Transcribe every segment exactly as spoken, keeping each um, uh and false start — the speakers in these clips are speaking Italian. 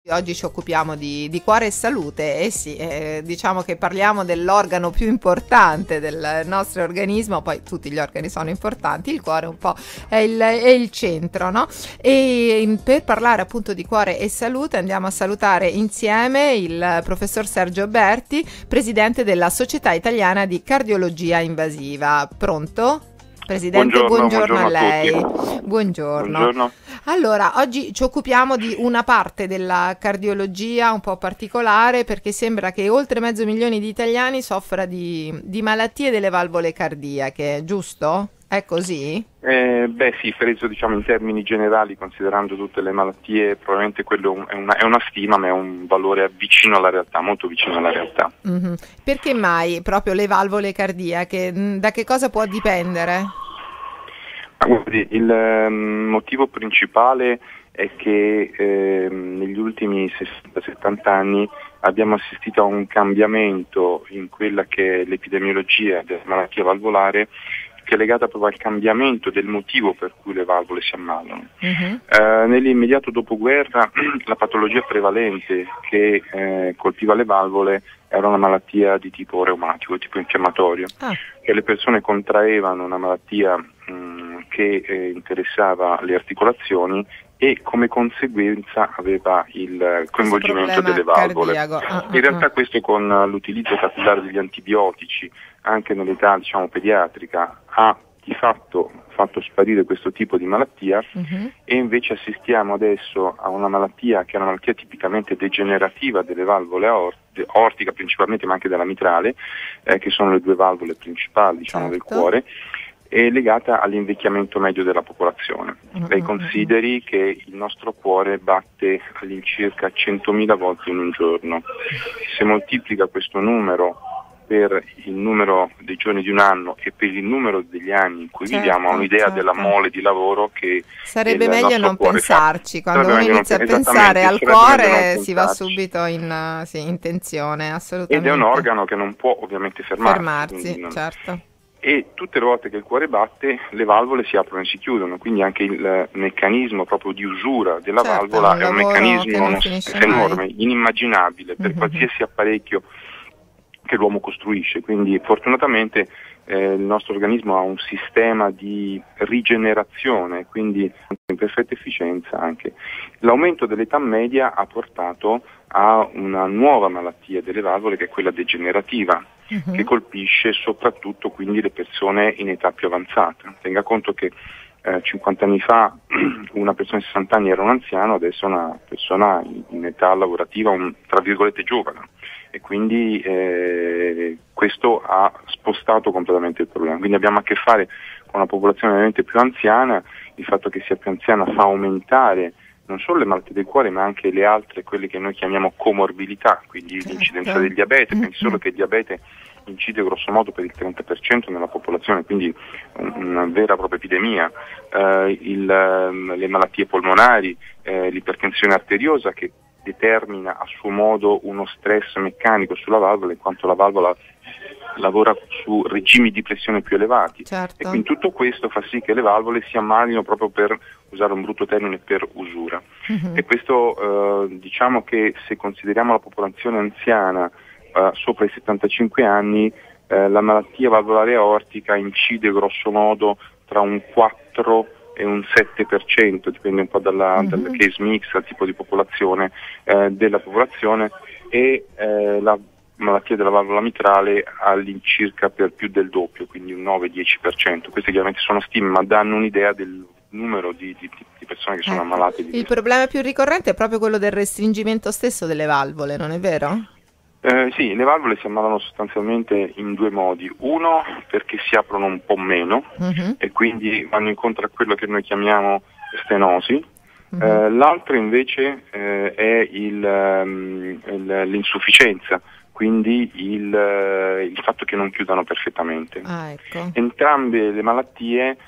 Oggi ci occupiamo di, di cuore e salute e sì, eh, diciamo che parliamo dell'organo più importante del nostro organismo, poi tutti gli organi sono importanti, il cuore un po' è il, è il centro, no? E per parlare appunto di cuore e salute andiamo a salutare insieme il professor Sergio Berti, presidente della Società Italiana di Cardiologia Invasiva. Pronto? Presidente, Buongiorno, buongiorno, buongiorno a a lei. tutti. Buongiorno. Buongiorno. Allora, oggi ci occupiamo di una parte della cardiologia un po' particolare perché sembra che oltre mezzo milione di italiani soffra di, di malattie delle valvole cardiache, giusto? È così? Eh, beh sì, preso diciamo in termini generali, considerando tutte le malattie, probabilmente quello è una, è una stima, ma è un valore vicino alla realtà, molto vicino alla realtà. Mm-hmm. Perché mai proprio le valvole cardiache? Da che cosa può dipendere? Ma guardi, il eh, motivo principale è che eh, negli ultimi sessanta settanta anni abbiamo assistito a un cambiamento in quella che è l'epidemiologia della malattia valvolare, che è legata proprio al cambiamento del motivo per cui le valvole si ammalano. Uh-huh. Eh, nell'immediato dopoguerra la patologia prevalente che eh, colpiva le valvole era una malattia di tipo reumatico, tipo infiammatorio, ah. che le persone contraevano una malattia mh, che eh, interessava le articolazioni e come conseguenza aveva il coinvolgimento delle valvole. Ah, ah, In realtà questo con l'utilizzo capillare degli antibiotici anche nell'età diciamo pediatrica ha di fatto fatto sparire questo tipo di malattia uh-huh. e invece assistiamo adesso a una malattia che è una malattia tipicamente degenerativa delle valvole aorte, aortica principalmente ma anche della mitrale, eh, che sono le due valvole principali diciamo certo. del cuore, è legata all'invecchiamento medio della popolazione. Uh-huh. Lei consideri che il nostro cuore batte all'incirca centomila volte in un giorno. Se moltiplica questo numero per il numero dei giorni di un anno e per il numero degli anni in cui certo, viviamo, ha un'idea certo. della mole di lavoro che sarebbe meglio non pensarci fa. Quando uno inizia non, a pensare al cuore si va subito in, sì, in tensione, assolutamente. Ed è un organo che non può ovviamente fermarsi, fermarsi non... certo. E tutte le volte che il cuore batte le valvole si aprono e si chiudono, quindi anche il meccanismo proprio di usura della certo, valvola un è un meccanismo non enorme, inimmaginabile per mm-hmm. qualsiasi apparecchio che l'uomo costruisce, quindi fortunatamente eh, il nostro organismo ha un sistema di rigenerazione, quindi in perfetta efficienza anche. L'aumento dell'età media ha portato a una nuova malattia delle valvole che è quella degenerativa, uh-huh. che colpisce soprattutto quindi le persone in età più avanzata. Tenga conto che eh, cinquanta anni fa una persona di sessanta anni era un anziano, adesso è una persona in, in età lavorativa, un, tra virgolette giovane. E quindi eh, questo ha spostato completamente il problema. Quindi abbiamo a che fare con una popolazione veramente più anziana, il fatto che sia più anziana fa aumentare non solo le malattie del cuore ma anche le altre, quelle che noi chiamiamo comorbilità, quindi certo. l'incidenza del diabete, mm-hmm. pensi solo che il diabete incide grosso modo per il trenta per cento nella popolazione, quindi una vera e propria epidemia, eh, il, le malattie polmonari, eh, l'ipertensione arteriosa che determina a suo modo uno stress meccanico sulla valvola in quanto la valvola lavora su regimi di pressione più elevati certo. e quindi tutto questo fa sì che le valvole si ammalino proprio per usare un brutto termine per usura uh-huh. e questo eh, diciamo che se consideriamo la popolazione anziana eh, sopra i settantacinque anni eh, la malattia valvolare aortica incide grosso modo tra un quattro e un sette per cento, dipende un po' dalla, uh-huh. dal case mix, dal tipo di popolazione eh, della popolazione e eh, la malattia della valvola mitrale all'incirca per più del doppio, quindi un nove dieci per cento. Queste chiaramente sono stime, ma danno un'idea del numero di, di, di persone che sono eh. ammalate. Di Il problema più ricorrente è proprio quello del restringimento stesso delle valvole, non è vero? Eh, sì, le valvole si ammalano sostanzialmente in due modi. Uno, perché si aprono un po' meno uh-huh. e quindi vanno incontro a quello che noi chiamiamo stenosi. Uh-huh. Eh, l'altro invece eh, è il, um, il, l'insufficienza, quindi il, uh, il fatto che non chiudano perfettamente. Ah, ecco. Entrambe le malattie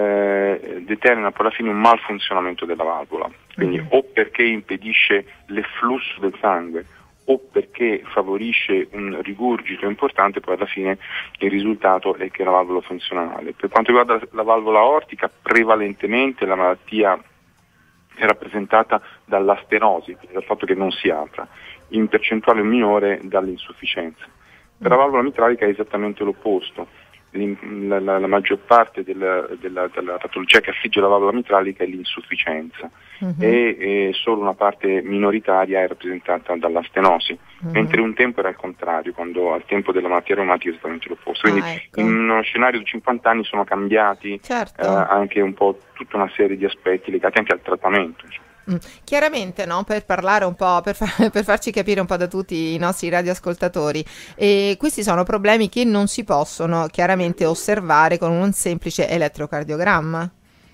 eh, determinano poi alla fine un malfunzionamento della valvola, quindi uh-huh. o perché impedisce l'efflusso del sangue o perché favorisce un rigurgito importante, poi alla fine il risultato è che la valvola funziona male. Per quanto riguarda la valvola aortica, prevalentemente la malattia è rappresentata dalla stenosi, dal fatto che non si apra, in percentuale minore dall'insufficienza. Per la valvola mitralica è esattamente l'opposto. La, la, la maggior parte della, della, della patologia che affligge la valvola mitralica è l'insufficienza uh-huh. e, e solo una parte minoritaria è rappresentata dalla stenosi, uh-huh. mentre un tempo era il contrario, quando al tempo della malattia reumatica è esattamente l'opposto. Quindi ah, ecco. in uno scenario di cinquanta anni sono cambiati certo. eh, anche un po' tutta una serie di aspetti legati anche al trattamento. Insomma. Mm. Chiaramente, no, per parlare un po', per, far, per farci capire un po' da tutti i nostri radioascoltatori, e questi sono problemi che non si possono chiaramente osservare con un semplice elettrocardiogramma.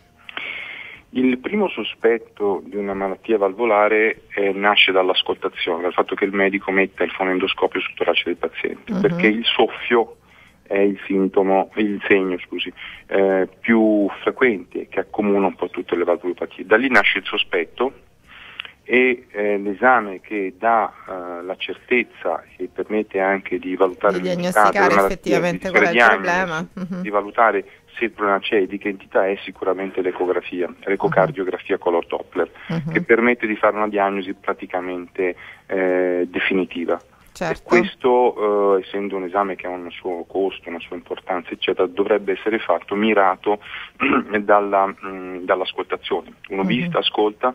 Il primo sospetto di una malattia valvolare eh, nasce dall'ascoltazione, dal fatto che il medico metta il fonendoscopio sul torace del paziente, uh-huh. perché il soffio è il sintomo, il segno scusi, eh, più frequente che accomuna un po' tutte le valvulopatie. Da lì nasce il sospetto e eh, l'esame che dà eh, la certezza e permette anche di valutare di diagnosticare effettivamente qual è il problema, uh-huh. di valutare se il problema c'è e di che entità è sicuramente l'ecografia, l'ecocardiografia uh-huh. color Doppler, uh-huh. che permette di fare una diagnosi praticamente eh, definitiva. Certo. E questo, eh, essendo un esame che ha un suo costo, una sua importanza, eccetera, dovrebbe essere fatto mirato dalla, mh, dall'ascoltazione. Uno uh-huh. visita, ascolta,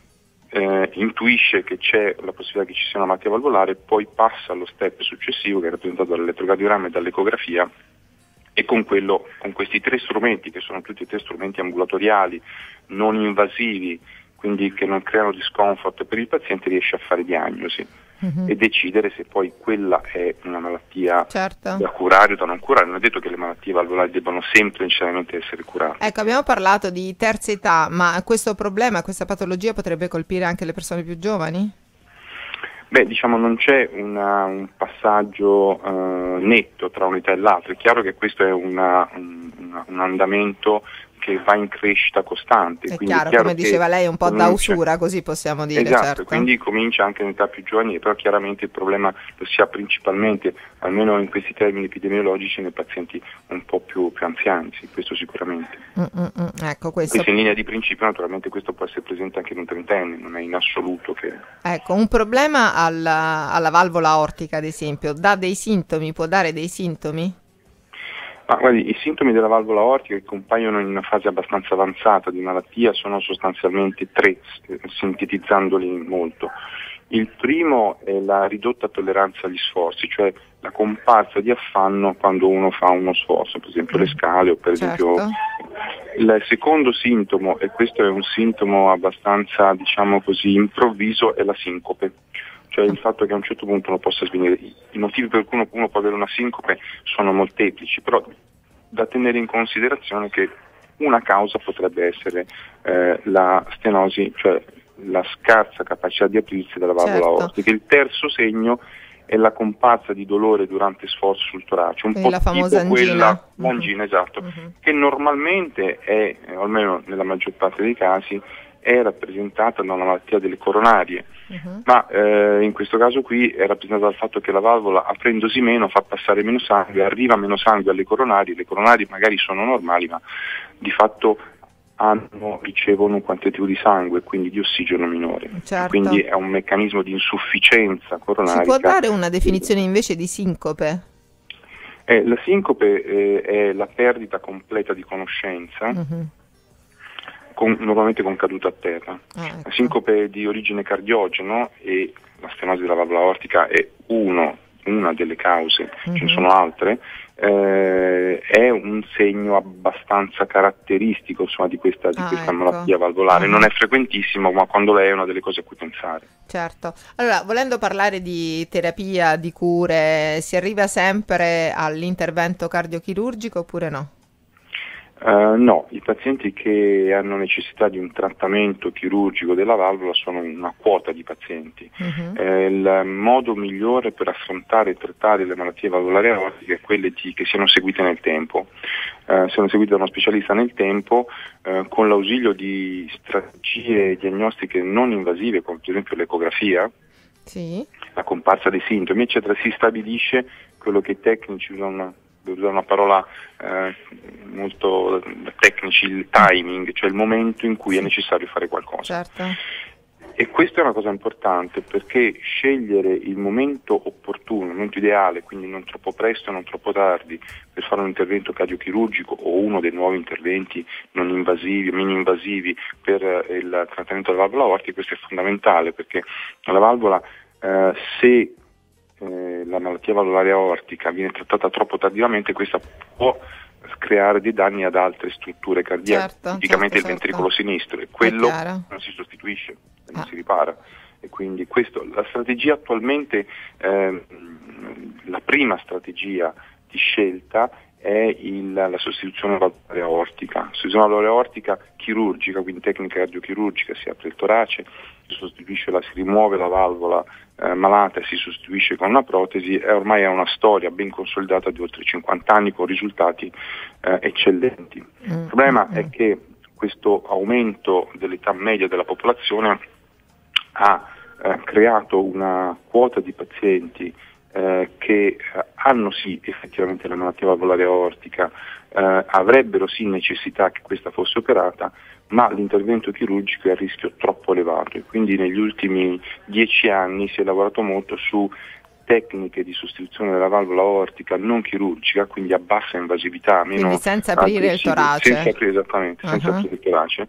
eh, intuisce che c'è la possibilità che ci sia una malattia valvolare, poi passa allo step successivo che è rappresentato dall'elettrocardiogramma e dall'ecografia, e con quello, con questi tre strumenti, che sono tutti e tre strumenti ambulatoriali, non invasivi, quindi che non creano discomfort per il paziente, riesce a fare diagnosi uh-huh. e decidere se poi quella è una malattia certo. da curare o da non curare. Non è detto che le malattie valvolari debbano sempre necessariamente essere curate. Ecco, abbiamo parlato di terza età, ma questo problema, questa patologia potrebbe colpire anche le persone più giovani? Beh, diciamo non c'è una, un passaggio uh, netto tra un'età e l'altra. È chiaro che questo è una, un, un andamento che va in crescita costante. È quindi chiaro, è chiaro come diceva lei, un po' comincia... da usura, così possiamo dire. Esatto, certo. quindi comincia anche in età più giovani, però chiaramente il problema lo si ha principalmente, almeno in questi termini epidemiologici, nei pazienti un po' più, più anziani, sì, questo sicuramente. Mm-mm, ecco, questo... Questo in linea di principio, naturalmente questo può essere presente anche in un trentenne, non è in assoluto che... Ecco, un problema alla, alla valvola aortica, ad esempio, dà dei sintomi, può dare dei sintomi? Ma guardi, i sintomi della valvola aortica che compaiono in una fase abbastanza avanzata di malattia sono sostanzialmente tre, sintetizzandoli molto. Il primo è la ridotta tolleranza agli sforzi, cioè la comparsa di affanno quando uno fa uno sforzo, per esempio le scale o per certo. esempio... Il secondo sintomo, e questo è un sintomo abbastanza, diciamo così, improvviso, è la sincope. Cioè il fatto che a un certo punto uno possa svenire. I motivi per cui uno, uno può avere una sincope sono molteplici, però da tenere in considerazione che una causa potrebbe essere eh, la stenosi, cioè la scarsa capacità di aprirsi della valvola certo. aortica. Il terzo segno è la comparsa di dolore durante sforzo sul torace, un Quindi po' la famosa tipo angina. quella uh-huh. angina, esatto, uh-huh. che normalmente è, almeno nella maggior parte dei casi, è rappresentata da una malattia delle coronarie, uh-huh. ma eh, in questo caso qui è rappresentata dal fatto che la valvola, aprendosi meno, fa passare meno sangue, arriva meno sangue alle coronarie, le coronarie magari sono normali, ma di fatto hanno, ricevono un quantitativo di sangue, quindi di ossigeno minore. Certo. Quindi è un meccanismo di insufficienza coronarica. Si può dare una definizione invece di sincope? Eh, la sincope eh, è la perdita completa di conoscenza, uh-huh. Con, normalmente con caduta a terra. Ah, ecco. La sincope è di origine cardiogeno e la stenosi della valvola aortica è uno, una delle cause, uh-huh. ce ne sono altre, eh, è un segno abbastanza caratteristico insomma, di questa, di ah, questa ecco. malattia valvolare. Uh-huh. Non è frequentissimo, ma quando lei è una delle cose a cui pensare. Certo. Allora, volendo parlare di terapia, di cure, si arriva sempre all'intervento cardiochirurgico oppure no? Uh, no, i pazienti che hanno necessità di un trattamento chirurgico della valvola sono una quota di pazienti. Uh-huh. Eh, il modo migliore per affrontare e trattare le malattie valvolari aortiche è quelle di, che siano seguite nel tempo, uh, siano seguite da uno specialista nel tempo, uh, con l'ausilio di strategie diagnostiche non invasive, come per esempio l'ecografia, sì. la comparsa dei sintomi, eccetera. Si stabilisce quello che i tecnici usano devo usare una parola eh, molto tecnici, il timing, cioè il momento in cui sì. è necessario fare qualcosa. Certo. E questa è una cosa importante, perché scegliere il momento opportuno, il momento ideale, quindi non troppo presto e non troppo tardi, per fare un intervento cardiochirurgico o uno dei nuovi interventi non invasivi, mini invasivi per eh, il trattamento della valvola aortica, questo è fondamentale, perché la valvola, eh, se eh, la malattia valvolare aortica viene trattata troppo tardivamente, questa può creare dei danni ad altre strutture cardiache, certo, tipicamente certo, il ventricolo certo. sinistro, e quello non si sostituisce, non ah. si ripara. E quindi questo, la strategia attualmente, eh, la prima strategia di scelta è il, la sostituzione valvolare aortica, sostituzione valvolare aortica chirurgica, quindi tecnica cardiochirurgica, si apre il torace, si sostituisce la, si rimuove la valvola eh, malata e si sostituisce con una protesi, e ormai è una storia ben consolidata di oltre cinquanta anni con risultati eh, eccellenti. Mm, il problema mm, è che questo aumento dell'età media della popolazione ha eh, creato una quota di pazienti eh, che eh, hanno sì effettivamente la malattia valvolare aortica, eh, avrebbero sì necessità che questa fosse operata, ma l'intervento chirurgico è a rischio troppo elevato, e quindi negli ultimi dieci anni si è lavorato molto su tecniche di sostituzione della valvola aortica non chirurgica, quindi a bassa invasività, meno quindi senza aprire il torace. Senza aprire, esattamente, uh-huh. senza aprire il torace.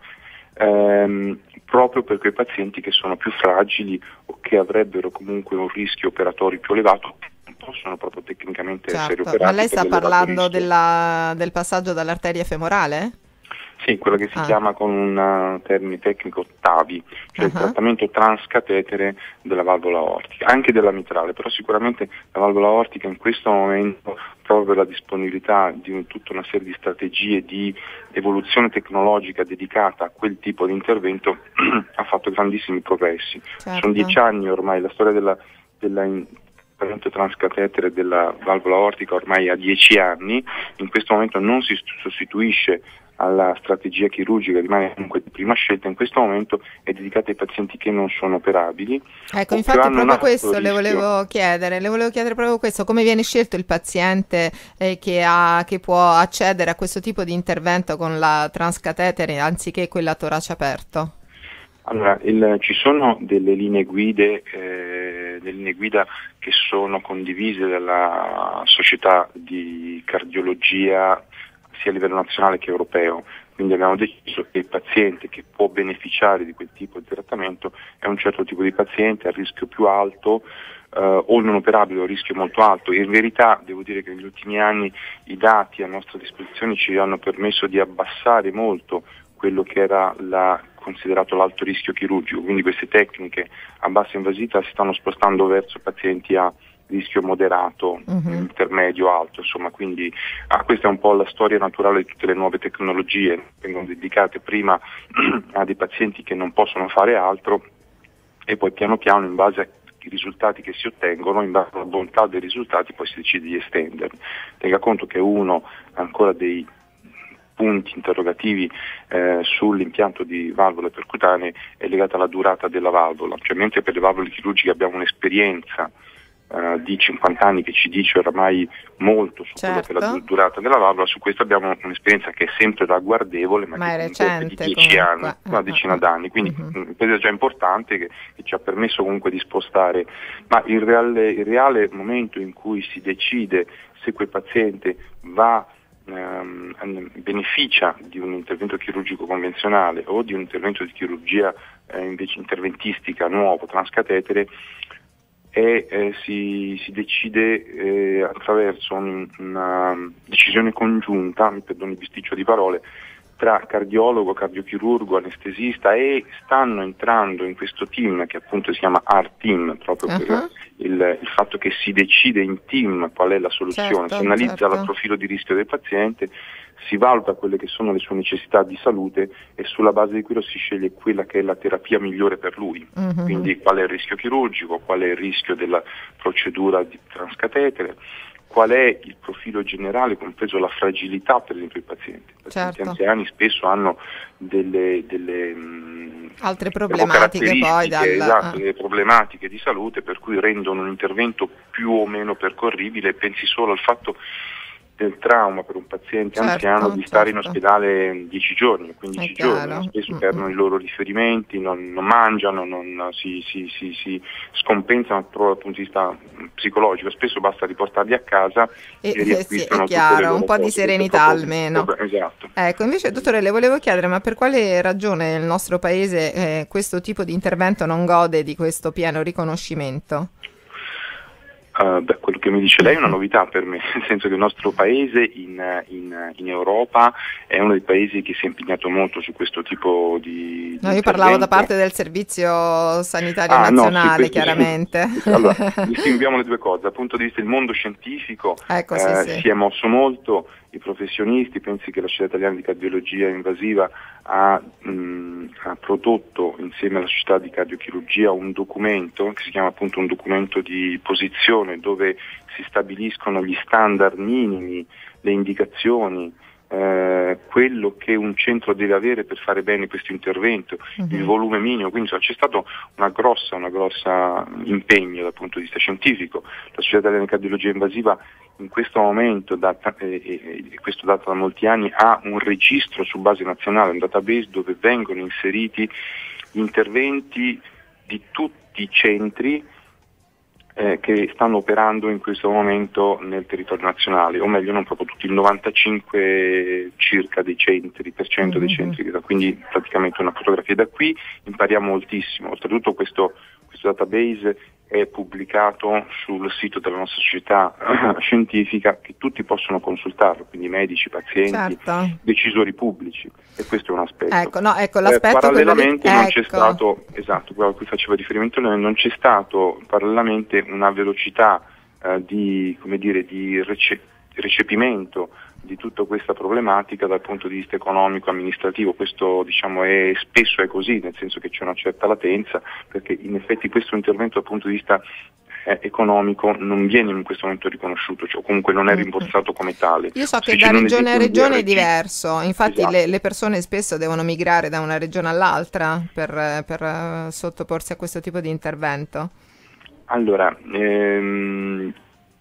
Ehm, proprio per quei pazienti che sono più fragili o che avrebbero comunque un rischio operatorio più elevato, non possono proprio tecnicamente certo. essere operati. Ma lei sta parlando della, del passaggio dall'arteria femorale? Sì, quello che si ah. chiama con un termine tecnico T A V I, cioè uh-huh. il trattamento transcatetere della valvola aortica, anche della mitrale, però sicuramente la valvola aortica in questo momento, proprio per la disponibilità di un, tutta una serie di strategie di evoluzione tecnologica dedicata a quel tipo di intervento, ha fatto grandissimi progressi. Certo. Sono dieci anni ormai, la storia della, della in, transcatetere della valvola aortica ormai ha dieci anni, in questo momento non si sostituisce alla strategia chirurgica, rimane comunque di prima scelta, in questo momento è dedicata ai pazienti che non sono operabili. Ecco, infatti proprio questo le volevo chiedere, le volevo chiedere proprio questo, come viene scelto il paziente eh, che, ha, che può accedere a questo tipo di intervento con la transcatetere anziché quella a torace aperto? Allora, il, ci sono delle linee guide, eh, delle linee guida che sono condivise dalla società di cardiologia sia a livello nazionale che europeo, quindi abbiamo deciso che il paziente che può beneficiare di quel tipo di trattamento è un certo tipo di paziente a rischio più alto, eh, o non operabile o a rischio molto alto. In verità devo dire che negli ultimi anni i dati a nostra disposizione ci hanno permesso di abbassare molto quello che era la, considerato l'alto rischio chirurgico, quindi queste tecniche a bassa invasività si stanno spostando verso pazienti a rischio moderato, uh-huh. intermedio, alto, insomma, quindi ah, questa è un po' la storia naturale di tutte le nuove tecnologie, vengono dedicate prima a dei pazienti che non possono fare altro e poi piano piano in base ai risultati che si ottengono, in base alla bontà dei risultati poi si decide di estenderli. Tenga conto che uno ha ancora dei punti interrogativi eh, sull'impianto di valvole percutanee è legato alla durata della valvola, cioè mentre per le valvole chirurgiche abbiamo un'esperienza Uh, di cinquanta anni che ci dice oramai molto su certo. quella che è la durata della valvola, su questo abbiamo un'esperienza che è sempre ragguardevole, ma, ma che è recente, di dieci anni, uh, una decina uh, d'anni, quindi uh-huh. un'esperienza già importante che, che ci ha permesso comunque di spostare, ma il reale, il reale momento in cui si decide se quel paziente va ehm, beneficia di un intervento chirurgico convenzionale o di un intervento di chirurgia eh, invece interventistica nuovo, transcatetere, e eh, si, si decide eh, attraverso un, una decisione congiunta, mi perdoni il bisticcio di parole, tra cardiologo, cardiochirurgo, anestesista, e stanno entrando in questo team che appunto si chiama A R Team, proprio uh-huh. per il, il fatto che si decide in team qual è la soluzione, certo, si analizza certo. il profilo di rischio del paziente, si valuta quelle che sono le sue necessità di salute e sulla base di quello si sceglie quella che è la terapia migliore per lui, uh-huh. quindi qual è il rischio chirurgico, qual è il rischio della procedura di transcatetere, qual è il profilo generale, compreso la fragilità per esempio dei pazienti. I pazienti certo. anziani spesso hanno delle, delle mh, altre problematiche poi dal... esatto, ah. delle problematiche di salute per cui rendono un intervento più o meno percorribile. Pensi solo al fatto del trauma per un paziente certo, anziano di stare certo. in ospedale dieci giorni, quindici giorni, spesso mm-hmm. perdono i loro riferimenti, non, non mangiano, non si, si, si, si scompensano proprio dal punto di vista psicologico, spesso basta riportarli a casa e, e riacquistano sì, è chiaro, un po' cose. di serenità almeno. Esatto. Ecco, invece dottore le volevo chiedere, ma per quale ragione il nostro paese eh, questo tipo di intervento non gode di questo pieno riconoscimento? Uh, beh, quello che mi dice lei è una novità per me, nel senso che il nostro paese in, in, in Europa è uno dei paesi che si è impegnato molto su questo tipo di, di No, io parlavo da parte del Servizio Sanitario ah, Nazionale, no, sì, chiaramente. Sì. Allora, distinguiamo le due cose. Dal punto di vista del mondo scientifico ecco, eh, sì, sì. si è mosso molto, i professionisti, pensi che la Società Italiana di Cardiologia Invasiva ha, mh, ha prodotto insieme alla Società di Cardiochirurgia un documento che si chiama appunto un documento di posizione dove si stabiliscono gli standard minimi, le indicazioni, eh, quello che un centro deve avere per fare bene questo intervento, uh-huh. il volume minimo, quindi insomma, c'è stato una grossa, una grossa impegno dal punto di vista scientifico. La Società Italiana di Cardiologia Invasiva in questo momento, da, eh, eh, questo dato da molti anni, ha un registro su base nazionale, un database dove vengono inseriti gli interventi di tutti i centri eh, che stanno operando in questo momento nel territorio nazionale, o meglio non proprio tutti, il novantacinque circa dei centri, per cento mm-hmm. dei centri, quindi praticamente una fotografia. Da qui impariamo moltissimo, oltretutto questo, questo database è pubblicato sul sito della nostra società uh, scientifica, che tutti possono consultarlo, quindi medici, pazienti, certo. decisori pubblici, e questo è un aspetto. Ecco, no, ecco, l'aspetto eh, parallelamente di... non ecco. c'è stato, esatto, quello a cui faceva riferimento noi, non c'è stato parallelamente una velocità uh, di, come dire, di rece- recepimento di tutta questa problematica dal punto di vista economico, amministrativo. Questo diciamo è spesso è così, nel senso che c'è una certa latenza, perché in effetti questo intervento dal punto di vista eh, economico non viene in questo momento riconosciuto, cioè comunque non è rimborsato come tale. Io so che da regione a regione è diverso, infatti esatto. le, le persone spesso devono migrare da una regione all'altra per, per uh, sottoporsi a questo tipo di intervento. Allora, ehm,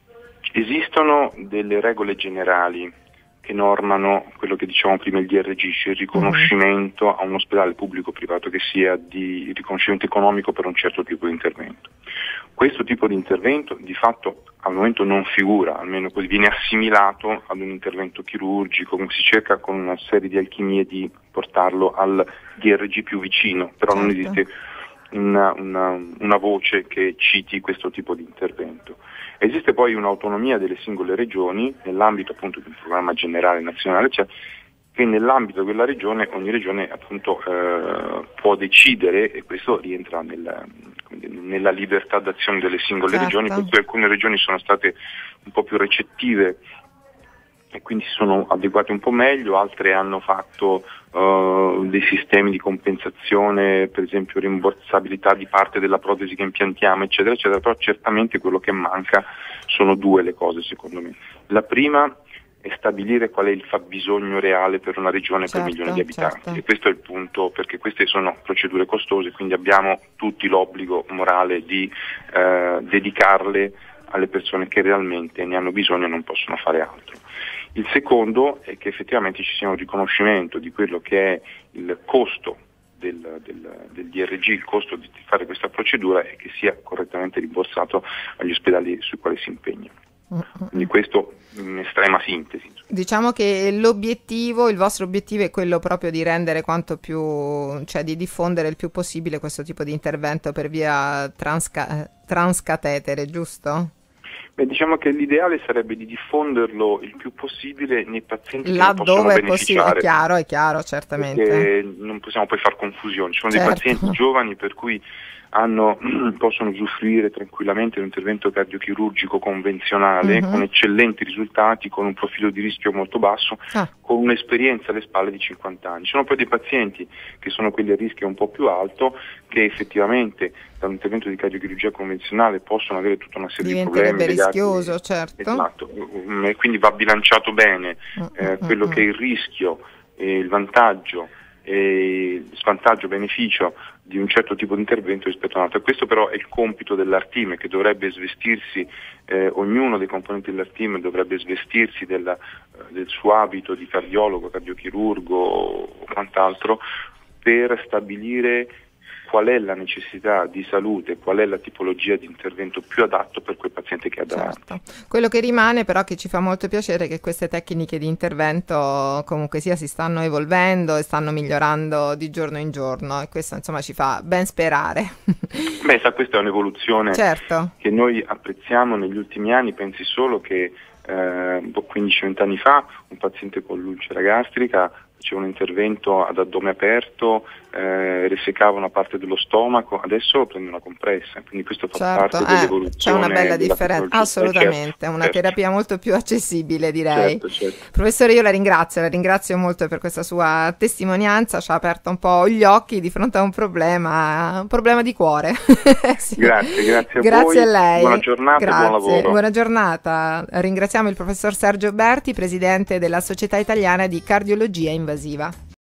esistono delle regole generali che normano quello che dicevamo prima, il D R G, cioè il riconoscimento uh-huh. a un ospedale pubblico o privato che sia di riconoscimento economico per un certo tipo di intervento. Questo tipo di intervento di fatto al momento non figura, almeno così viene assimilato ad un intervento chirurgico, si cerca con una serie di alchimie di portarlo al D R G più vicino, però certo. non esiste una, una, una voce che citi questo tipo di intervento. Esiste poi un'autonomia delle singole regioni nell'ambito appunto di un programma generale nazionale, cioè che nell'ambito della regione ogni regione appunto eh, può decidere, e questo rientra nel, nella libertà d'azione delle singole certo. regioni, per cui alcune regioni sono state un po' più recettive e quindi si sono adeguate un po' meglio, altre hanno fatto uh, dei sistemi di compensazione, per esempio rimborsabilità di parte della protesi che impiantiamo, eccetera, eccetera, però certamente quello che manca sono due le cose secondo me. La prima è stabilire qual è il fabbisogno reale per una regione certo, per milione di abitanti certo. e questo è il punto, perché queste sono procedure costose, quindi abbiamo tutti l'obbligo morale di eh, dedicarle alle persone che realmente ne hanno bisogno e non possono fare altro. Il secondo è che effettivamente ci sia un riconoscimento di quello che è il costo del, del, del D R G, il costo di fare questa procedura, e che sia correttamente rimborsato agli ospedali sui quali si impegnano. Quindi questo in estrema sintesi. Diciamo che l'obiettivo, il vostro obiettivo è quello proprio di rendere quanto più, cioè di diffondere il più possibile questo tipo di intervento per via transca- transcatetere, giusto? Beh, diciamo che l'ideale sarebbe di diffonderlo il più possibile nei pazienti là che ne possono dove è beneficiare. Possibile, è chiaro, è chiaro, certamente. Perché non possiamo poi far confusione. Ci sono certo. dei pazienti giovani per cui hanno, possono usufruire tranquillamente di un intervento cardiochirurgico convenzionale uh-huh. con eccellenti risultati, con un profilo di rischio molto basso, ah. con un'esperienza alle spalle di cinquanta anni. Ci sono poi dei pazienti che sono quelli a rischio un po' più alto, che effettivamente da un intervento di cardiochirurgia convenzionale possono avere tutta una serie di problemi legati. Rischioso, certo. Esatto, e quindi va bilanciato bene uh-huh. eh, quello uh-huh. che è il rischio e il vantaggio e svantaggio-beneficio di un certo tipo di intervento rispetto a un altro. E questo però è il compito dell'Artime, che dovrebbe svestirsi, eh, ognuno dei componenti dell'Artime dovrebbe svestirsi del, del suo abito di cardiologo, cardiochirurgo o quant'altro, per stabilire qual è la necessità di salute, qual è la tipologia di intervento più adatto per quel paziente che ha davanti. Certo. Quello che rimane però, che ci fa molto piacere, è che queste tecniche di intervento comunque sia si stanno evolvendo e stanno migliorando di giorno in giorno, e questo insomma ci fa ben sperare. Beh, sa, questa è un'evoluzione certo. che noi apprezziamo negli ultimi anni. Pensi solo che eh, quindici venti anni fa un paziente con l'ulcera gastrica faceva un intervento ad addome aperto, eh, resecava una parte dello stomaco, adesso prende una compressa, quindi questo fa certo, parte eh, dell'evoluzione. C'è una bella differenza, assolutamente, certo, è una certo. terapia molto più accessibile, direi. Certo, certo. Professore, io la ringrazio, la ringrazio molto per questa sua testimonianza, ci ha aperto un po' gli occhi di fronte a un problema, un problema di cuore. sì. Grazie, grazie a grazie voi, a lei. buona giornata grazie. e buon lavoro. Buona giornata, ringraziamo il professor Sergio Berti, presidente della Società Italiana di Cardiologia Invasiva.